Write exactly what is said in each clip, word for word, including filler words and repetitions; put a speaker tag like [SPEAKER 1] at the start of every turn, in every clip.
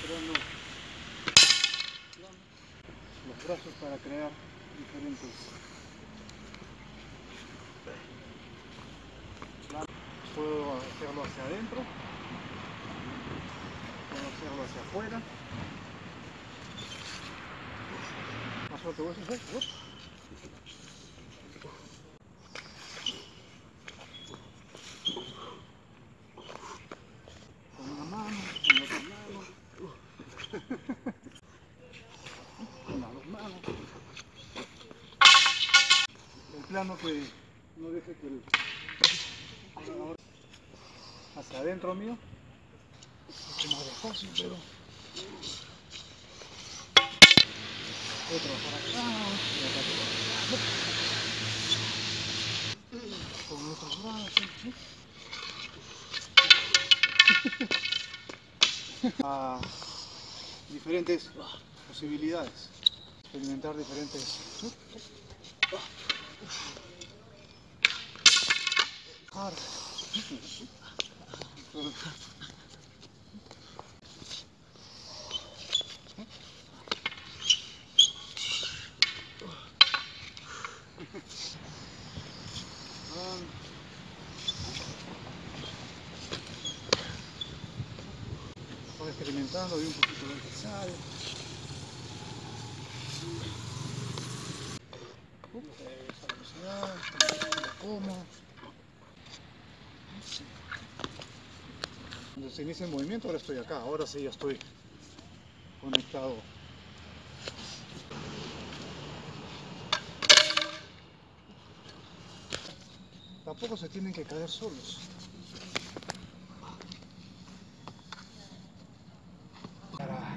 [SPEAKER 1] creando los brazos para crear diferentes planos. Puedo hacerlo hacia adentro, puedo hacerlo hacia afuera. Más fuerte voy a hacer. Uf. Con una mano, con la otra mano, con las dos manos. El plano que no deje que el hacia adentro mío es más despacio, pero otro para acá y acá con otros brazos. A diferentes posibilidades, experimentar diferentes Estoy experimentando y un poquito de que sale. Esa velocidad, como. Cuando se inicia el movimiento, ahora estoy acá, ahora sí ya estoy conectado. Tampoco se tienen que caer solos. Para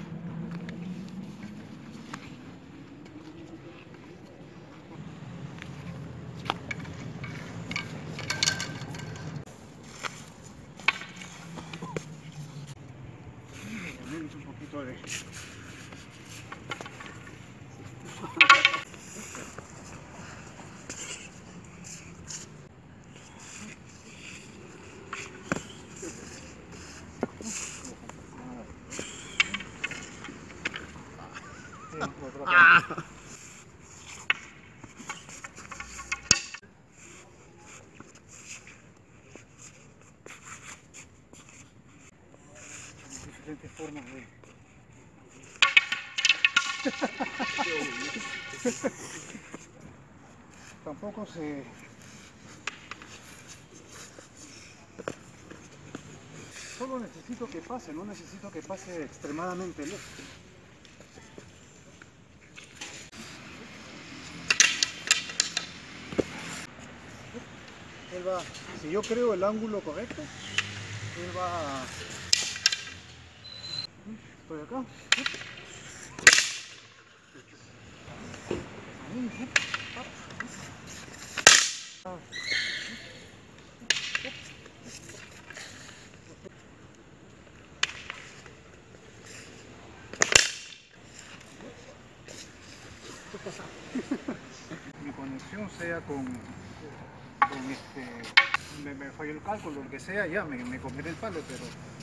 [SPEAKER 1] un poquito de ah. Diferentes formas de tampoco se solo necesito que pase, no necesito que pase extremadamente lejos. Él va, si yo creo el ángulo correcto, él va a... Estoy acá. Mi conexión sea con, con este, me, me falló el cálculo, lo que sea, ya me, me comeré el palo, pero